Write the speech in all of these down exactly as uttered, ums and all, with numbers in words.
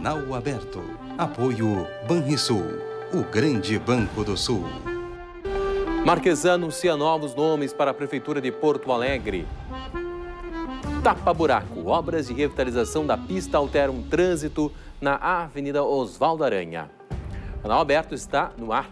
Canal Aberto. Apoio Banrisul, o grande banco do Sul. Marquesan anuncia novos nomes para a Prefeitura de Porto Alegre. Tapa-buraco. Obras de revitalização da pista alteram trânsito na Avenida Osvaldo Aranha. O Canal Aberto está no ar.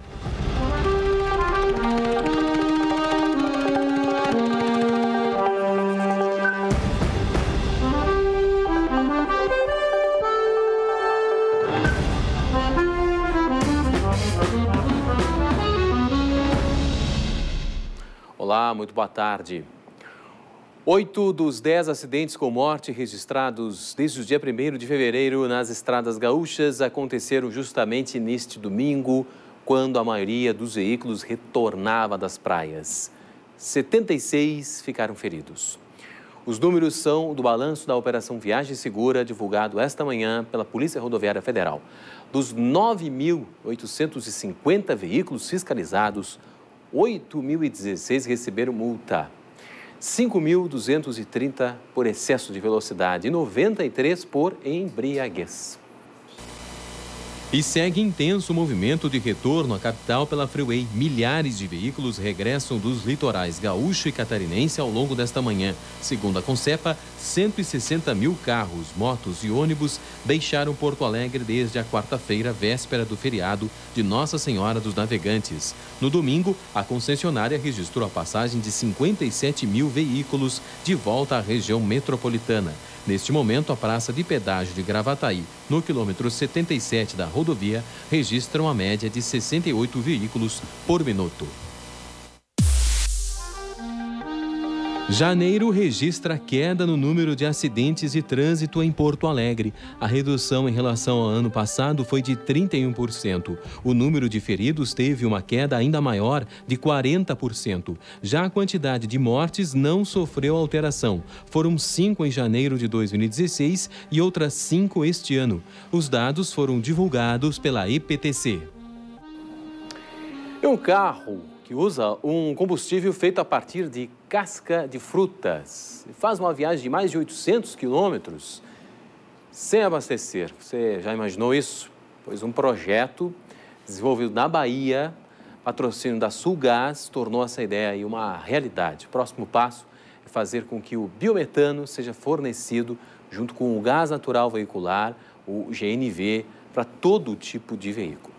Olá, muito boa tarde. Oito dos dez acidentes com morte registrados desde o dia primeiro de fevereiro nas estradas gaúchas aconteceram justamente neste domingo, quando a maioria dos veículos retornava das praias. setenta e seis ficaram feridos. Os números são do balanço da Operação Viagem Segura, divulgado esta manhã pela Polícia Rodoviária Federal. Dos nove mil oitocentos e cinquenta veículos fiscalizados, oito mil e dezesseis receberam multa. cinco mil duzentos e trinta por excesso de velocidade e noventa e três por embriaguez. E segue intenso o movimento de retorno à capital pela Freeway. Milhares de veículos regressam dos litorais gaúcho e catarinense ao longo desta manhã. Segundo a Concepa, cento e sessenta mil carros, motos e ônibus deixaram Porto Alegre desde a quarta-feira, véspera do feriado de Nossa Senhora dos Navegantes. No domingo, a concessionária registrou a passagem de cinquenta e sete mil veículos de volta à região metropolitana. Neste momento, a praça de pedágio de Gravataí, no quilômetro setenta e sete da rodovia, registra uma média de sessenta e oito veículos por minuto. Janeiro registra queda no número de acidentes de trânsito em Porto Alegre. A redução em relação ao ano passado foi de trinta e um por cento. O número de feridos teve uma queda ainda maior, de quarenta por cento. Já a quantidade de mortes não sofreu alteração. Foram cinco em janeiro de dois mil e dezesseis e outras cinco este ano. Os dados foram divulgados pela E P T C. É um carro que usa um combustível feito a partir de casca de frutas. Faz uma viagem de mais de oitocentos quilômetros sem abastecer. Você já imaginou isso? Pois um projeto desenvolvido na Bahia, patrocínio da Sulgás, tornou essa ideia aí uma realidade. O próximo passo é fazer com que o biometano seja fornecido junto com o gás natural veicular, o G N V, para todo tipo de veículo.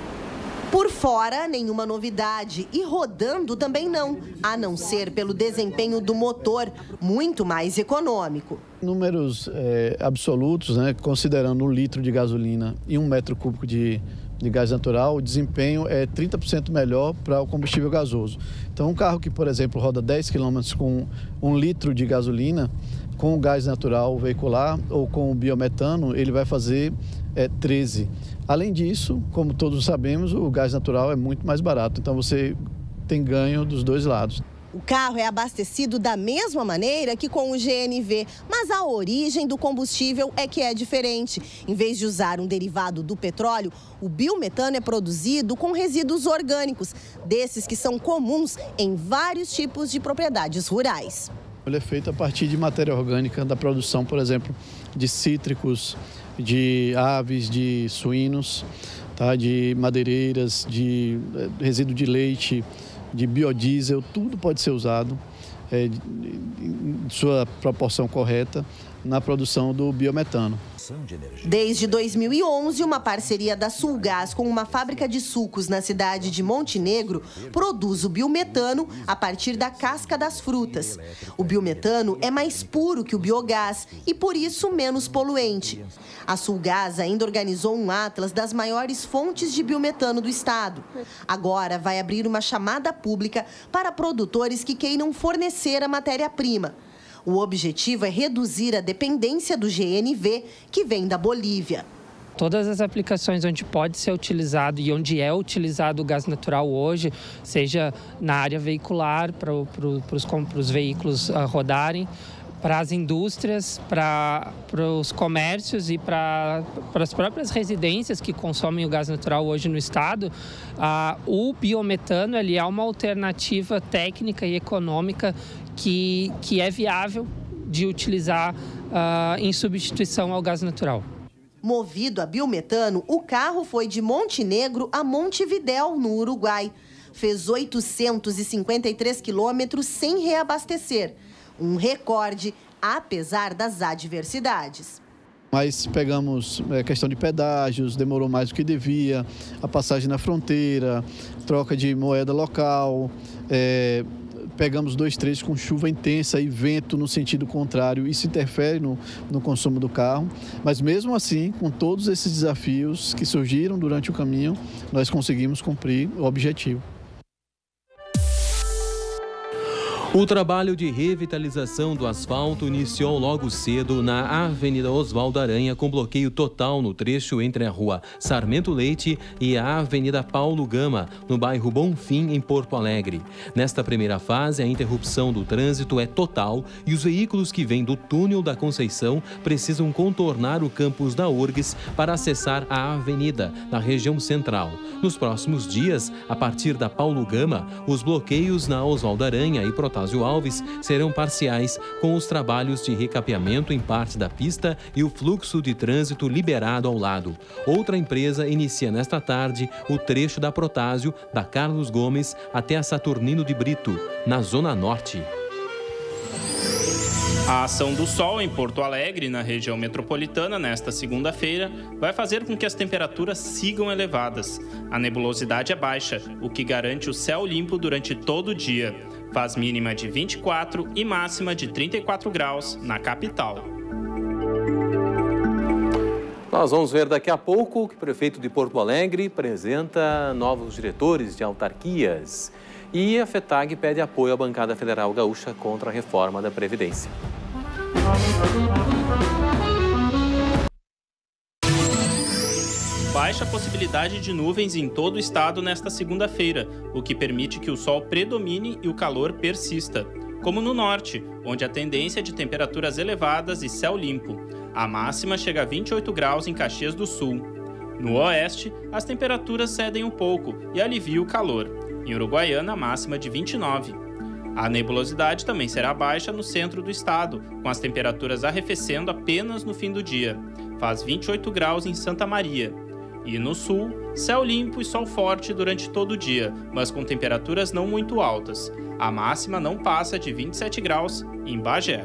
Por fora, nenhuma novidade e rodando também não, a não ser pelo desempenho do motor, muito mais econômico. Números é, absolutos, né, considerando um litro de gasolina e um metro cúbico de, de gás natural, o desempenho é trinta por cento melhor para o combustível gasoso. Então, um carro que, por exemplo, roda dez quilômetros com um litro de gasolina, com o gás natural veicular ou com o biometano, ele vai fazer é, treze. Além disso, como todos sabemos, o gás natural é muito mais barato, então você tem ganho dos dois lados. O carro é abastecido da mesma maneira que com o G N V, mas a origem do combustível é que é diferente. Em vez de usar um derivado do petróleo, o biometano é produzido com resíduos orgânicos, desses que são comuns em vários tipos de propriedades rurais. Ele é feito a partir de matéria orgânica da produção, por exemplo, de cítricos, de aves, de suínos, tá? De madeireiras, de resíduo de leite, de biodiesel, tudo pode ser usado é, em sua proporção correta na produção do biometano. Desde dois mil e onze, uma parceria da Sulgás com uma fábrica de sucos na cidade de Montenegro produz o biometano a partir da casca das frutas. O biometano é mais puro que o biogás e, por isso, menos poluente. A Sulgás ainda organizou um atlas das maiores fontes de biometano do estado. Agora vai abrir uma chamada pública para produtores que queiram fornecer a matéria-prima. O objetivo é reduzir a dependência do G N V, que vem da Bolívia. Todas as aplicações onde pode ser utilizado e onde é utilizado o gás natural hoje, seja na área veicular, para os veículos uh, rodarem, para as indústrias, para os comércios e para as próprias residências que consomem o gás natural hoje no estado, uh, o biometano ele é uma alternativa técnica e econômica que, que é viável de utilizar uh, em substituição ao gás natural. Movido a biometano, o carro foi de Montenegro a Montevidéu, no Uruguai. Fez oitocentos e cinquenta e três quilômetros sem reabastecer. Um recorde, apesar das adversidades. Mas pegamos é, questão de pedágios, demorou mais do que devia, a passagem na fronteira, troca de moeda local, é, pegamos dois trechos com chuva intensa e vento no sentido contrário, isso interfere no, no consumo do carro, mas mesmo assim, com todos esses desafios que surgiram durante o caminho, nós conseguimos cumprir o objetivo. O trabalho de revitalização do asfalto iniciou logo cedo na Avenida Oswaldo Aranha, com bloqueio total no trecho entre a Rua Sarmento Leite e a Avenida Paulo Gama, no bairro Bonfim, em Porto Alegre. Nesta primeira fase, a interrupção do trânsito é total e os veículos que vêm do túnel da Conceição precisam contornar o campus da U R G S para acessar a avenida, na região central. Nos próximos dias, a partir da Paulo Gama, os bloqueios na Oswaldo Aranha e Protásio Alves serão parciais, com os trabalhos de recapeamento em parte da pista e o fluxo de trânsito liberado ao lado. Outra empresa inicia nesta tarde o trecho da Protásio, da Carlos Gomes até a Saturnino de Brito, na Zona Norte. A ação do sol em Porto Alegre, na região metropolitana, nesta segunda-feira, vai fazer com que as temperaturas sigam elevadas. A nebulosidade é baixa, o que garante o céu limpo durante todo o dia. Faz mínima de vinte e quatro e máxima de trinta e quatro graus na capital. Nós vamos ver daqui a pouco que o prefeito de Porto Alegre apresenta novos diretores de autarquias. E a FETAG pede apoio à bancada federal gaúcha contra a reforma da Previdência. Baixa possibilidade de nuvens em todo o estado nesta segunda-feira, o que permite que o sol predomine e o calor persista. Como no norte, onde a tendência é de temperaturas elevadas e céu limpo. A máxima chega a vinte e oito graus em Caxias do Sul. No oeste, as temperaturas cedem um pouco e alivia o calor. Em Uruguaiana, a máxima de vinte e nove. A nebulosidade também será baixa no centro do estado, com as temperaturas arrefecendo apenas no fim do dia. Faz vinte e oito graus em Santa Maria. E no sul, céu limpo e sol forte durante todo o dia, mas com temperaturas não muito altas. A máxima não passa de vinte e sete graus em Bagé.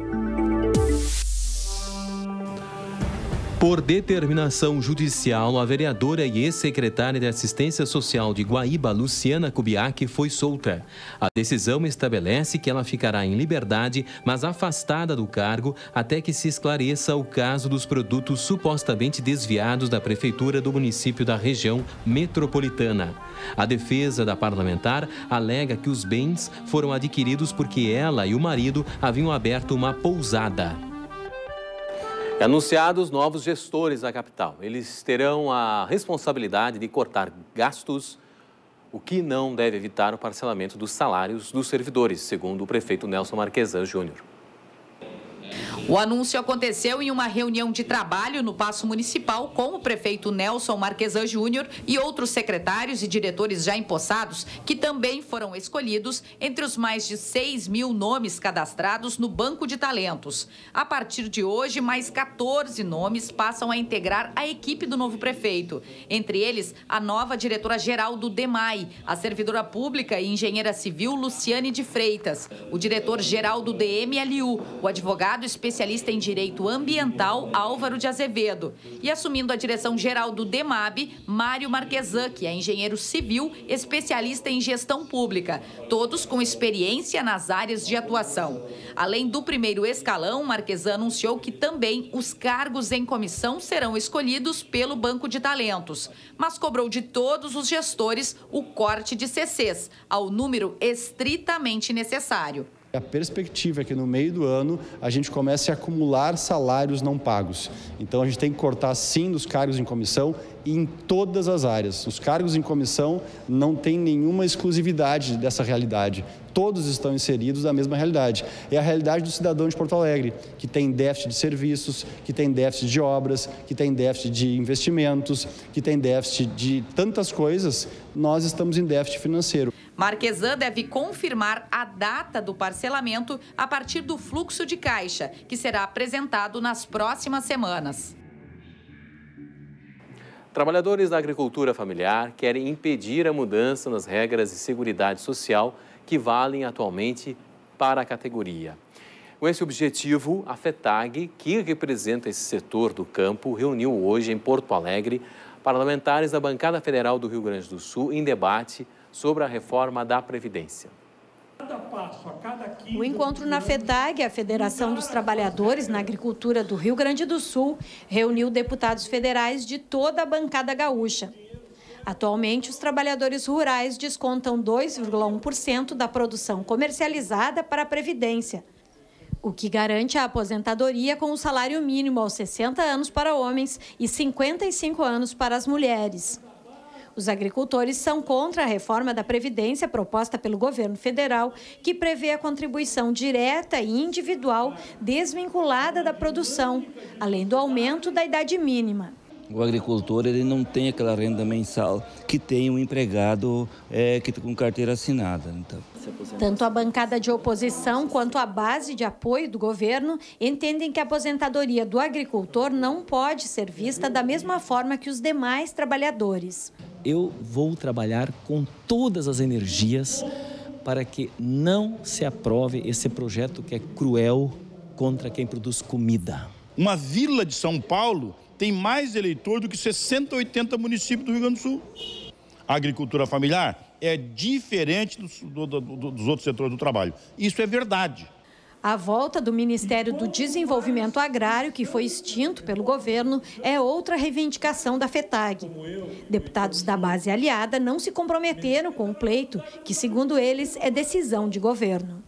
Por determinação judicial, a vereadora e ex-secretária de Assistência Social de Guaíba, Luciana Kubiak, foi solta. A decisão estabelece que ela ficará em liberdade, mas afastada do cargo, até que se esclareça o caso dos produtos supostamente desviados da Prefeitura do município da região metropolitana. A defesa da parlamentar alega que os bens foram adquiridos porque ela e o marido haviam aberto uma pousada. Anunciados novos gestores da capital. Eles terão a responsabilidade de cortar gastos, o que não deve evitar o parcelamento dos salários dos servidores, segundo o prefeito Nelson Marquesan Júnior. O anúncio aconteceu em uma reunião de trabalho no Paço Municipal com o prefeito Nelson Marquesan Júnior e outros secretários e diretores já empossados, que também foram escolhidos entre os mais de seis mil nomes cadastrados no Banco de Talentos. A partir de hoje, mais quatorze nomes passam a integrar a equipe do novo prefeito. Entre eles, a nova diretora-geral do DEMAI, a servidora pública e engenheira civil Luciane de Freitas, o diretor-geral do D M L U, o advogado especialista especialista em Direito Ambiental, Álvaro de Azevedo. E assumindo a direção-geral do DEMAB, Mário Marquesan, que é engenheiro civil, especialista em gestão pública, todos com experiência nas áreas de atuação. Além do primeiro escalão, Marquesan anunciou que também os cargos em comissão serão escolhidos pelo Banco de Talentos, mas cobrou de todos os gestores o corte de C Cs, ao número estritamente necessário. A perspectiva é que no meio do ano a gente comece a acumular salários não pagos. Então a gente tem que cortar sim dos cargos em comissão e em todas as áreas. Os cargos em comissão não têm nenhuma exclusividade dessa realidade. Todos estão inseridos na mesma realidade. É a realidade do cidadão de Porto Alegre, que tem déficit de serviços, que tem déficit de obras, que tem déficit de investimentos, que tem déficit de tantas coisas. Nós estamos em déficit financeiro. Marquesan deve confirmar a data do parcelamento a partir do fluxo de caixa, que será apresentado nas próximas semanas. Trabalhadores da agricultura familiar querem impedir a mudança nas regras de seguridade social que valem atualmente para a categoria. Com esse objetivo, a FETAG, que representa esse setor do campo, reuniu hoje em Porto Alegre parlamentares da bancada federal do Rio Grande do Sul em debate sobre a reforma da Previdência. O encontro na FETAG, a Federação dos Trabalhadores na Agricultura do Rio Grande do Sul, reuniu deputados federais de toda a bancada gaúcha. Atualmente, os trabalhadores rurais descontam dois vírgula um por cento da produção comercializada para a Previdência, o que garante a aposentadoria com o salário mínimo aos sessenta anos para homens e cinquenta e cinco anos para as mulheres. Os agricultores são contra a reforma da Previdência proposta pelo governo federal, que prevê a contribuição direta e individual desvinculada da produção, além do aumento da idade mínima. O agricultor ele não tem aquela renda mensal que tem um empregado é, que com carteira assinada. Então. Tanto a bancada de oposição quanto a base de apoio do governo entendem que a aposentadoria do agricultor não pode ser vista da mesma forma que os demais trabalhadores. Eu vou trabalhar com todas as energias para que não se aprove esse projeto que é cruel contra quem produz comida. Uma vila de São Paulo tem mais eleitor do que sessenta, oitenta municípios do Rio Grande do Sul. A agricultura familiar é diferente dos, do, do, dos outros setores do trabalho. Isso é verdade. A volta do Ministério do Desenvolvimento Agrário, que foi extinto pelo governo, é outra reivindicação da FETAG. Deputados da base aliada não se comprometeram com o pleito, que, segundo eles, é decisão de governo.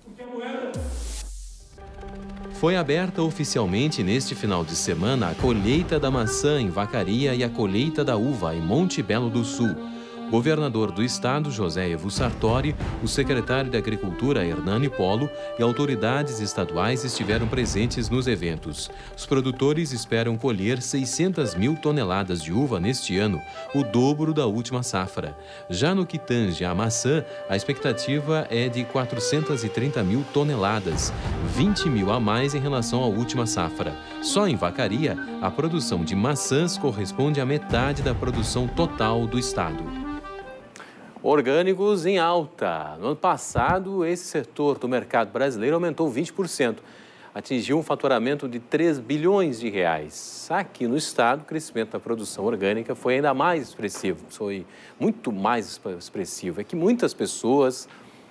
Foi aberta oficialmente neste final de semana a colheita da maçã em Vacaria e a colheita da uva em Monte Belo do Sul. O governador do estado, José Evo Sartori, o secretário de Agricultura, Hernani Polo, e autoridades estaduais estiveram presentes nos eventos. Os produtores esperam colher seiscentas mil toneladas de uva neste ano, o dobro da última safra. Já no que tange à maçã, a expectativa é de quatrocentas e trinta mil toneladas, vinte mil a mais em relação à última safra. Só em Vacaria, a produção de maçãs corresponde à metade da produção total do estado. Orgânicos em alta. No ano passado, esse setor do mercado brasileiro aumentou vinte por cento. Atingiu um faturamento de três bilhões de reais. Aqui no estado, o crescimento da produção orgânica foi ainda mais expressivo. Foi muito mais expressivo. É que muitas pessoas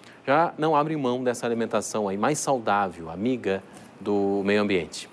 já não abrem mão dessa alimentação aí mais saudável, amiga do meio ambiente.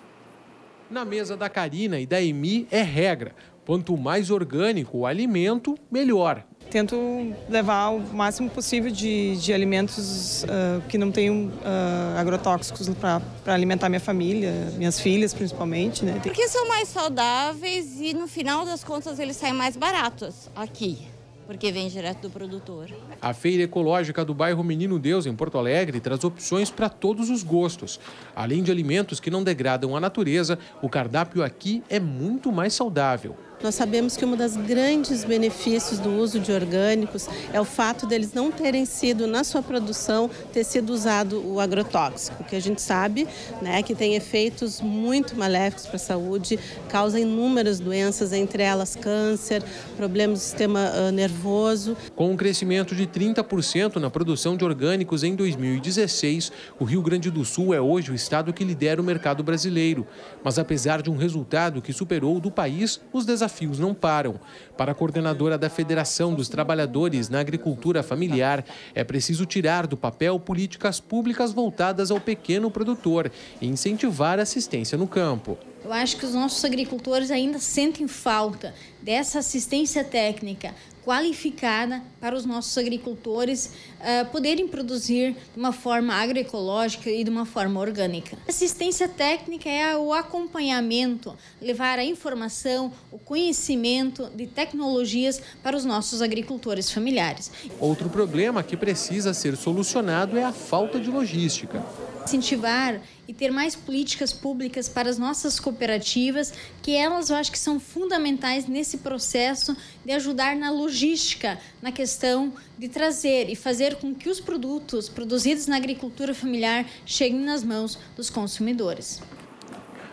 Na mesa da Karina e da Emi é regra. Quanto mais orgânico o alimento, melhor. Tento levar o máximo possível de, de alimentos uh, que não tenham uh, agrotóxicos para alimentar minha família, minhas filhas principalmente, né? Porque são mais saudáveis e no final das contas eles saem mais baratos aqui, porque vem direto do produtor. A Feira Ecológica do bairro Menino Deus, em Porto Alegre, traz opções para todos os gostos. Além de alimentos que não degradam a natureza, o cardápio aqui é muito mais saudável. Nós sabemos que um dos grandes benefícios do uso de orgânicos é o fato deles não terem sido, na sua produção, ter sido usado o agrotóxico, que a gente sabe, né, que tem efeitos muito maléficos para a saúde, causa inúmeras doenças, entre elas câncer, problemas do sistema uh, nervoso. Com um crescimento de trinta por cento na produção de orgânicos em dois mil e dezesseis, o Rio Grande do Sul é hoje o estado que lidera o mercado brasileiro. Mas apesar de um resultado que superou o do país, os desafios Desafios não param. Para a coordenadora da Federação dos Trabalhadores na Agricultura Familiar, é preciso tirar do papel políticas públicas voltadas ao pequeno produtor e incentivar a assistência no campo. Eu acho que os nossos agricultores ainda sentem falta dessa assistência técnica qualificada para os nossos agricultores uh, poderem produzir de uma forma agroecológica e de uma forma orgânica. Assistência técnica é o acompanhamento, levar a informação, o conhecimento de tecnologias para os nossos agricultores familiares. Outro problema que precisa ser solucionado é a falta de logística. Incentivar e ter mais políticas públicas para as nossas cooperativas, que elas eu acho que são fundamentais nesse processo de ajudar na logística, na questão de trazer e fazer com que os produtos produzidos na agricultura familiar cheguem nas mãos dos consumidores.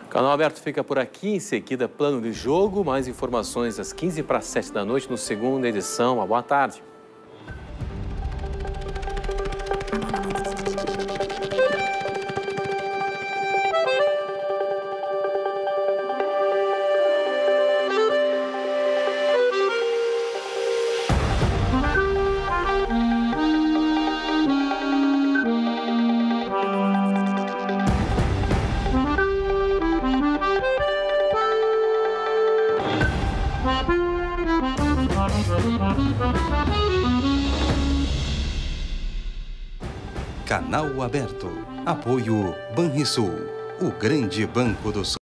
O Canal Aberto fica por aqui, em seguida plano de jogo, mais informações às quinze para as sete da noite no segunda edição. Uma boa tarde. Canal Aberto. Apoio Banrisul, o grande banco do Sul.